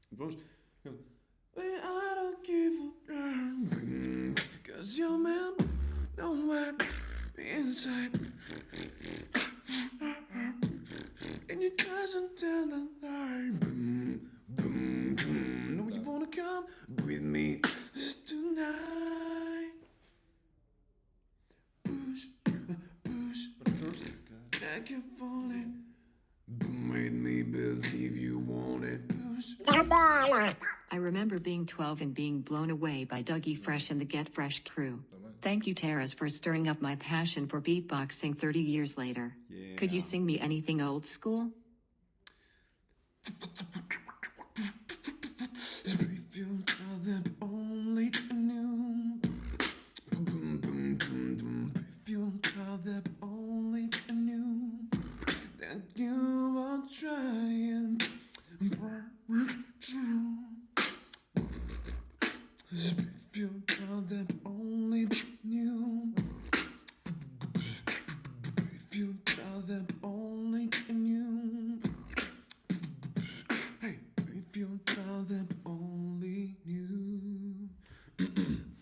Vamos. I don't give a damn, 'cause your man don't want inside. And you doesn't tell a lie. Boom, boom, boom. No, you wanna come with me tonight. Push, push, like you want it. Made me believe you want it. Push. I remember being 12 and being blown away by Dougie Fresh and the Get Fresh crew. Thank you, Taras, for stirring up my passion for beatboxing 30 years later. Yeah. Could you sing me anything old school? If you tell them only knew. Boom, boom, boom, boom. If you tell them only knew that you are trying. If you tell them only knew. If you tell them only knew. Hey, if you tell them only knew.